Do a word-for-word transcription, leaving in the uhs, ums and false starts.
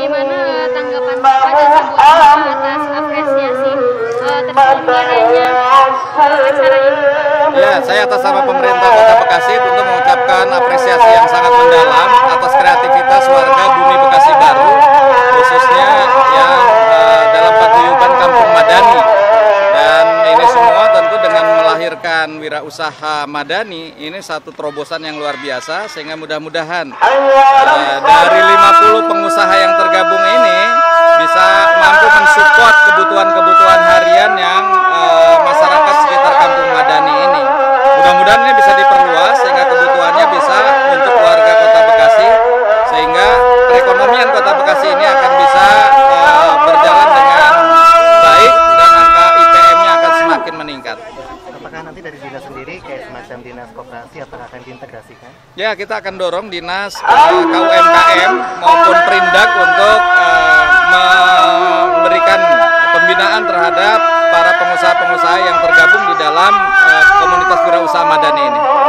bagaimana uh, tanggapan Bapak dan sambutan atas apresiasi uh, terselenggaranya uh, acara ini? Ya, saya atas nama pemerintah Kota Bekasi tentu mengucapkan apresiasi yang sangat mendalam atas kreativitas warga Bumi Bekasi Baru, khususnya yang uh, dalam paguyuban Kampung Madani. Dan ini semua tentu dengan melahirkan wirausaha madani, ini satu terobosan yang luar biasa, sehingga mudah-mudahan uh, dari lima puluh pengusaha yang tergabung ini bisa mampu mensupport kebutuhan-kebutuhan harian yang uh, masyarakat sekitar Kampung Madani ini. Mudah-mudahan ini bisa diperluas sehingga kebutuhannya bisa untuk warga Kota Bekasi, sehingga perekonomian Kota Bekasi ini akan bisa uh, berjalan dengan baik dan angka I P M-nya akan semakin meningkat. Apakah nanti dari dinas sendiri kayak semacam dinas koperasi apakah akan diintegrasikan? Ya, kita akan dorong dinas uh, K U M K M maupun Perindak untuk uh, memberikan pembinaan terhadap para pengusaha-pengusaha yang tergabung di dalam uh, komunitas wirausaha madani ini.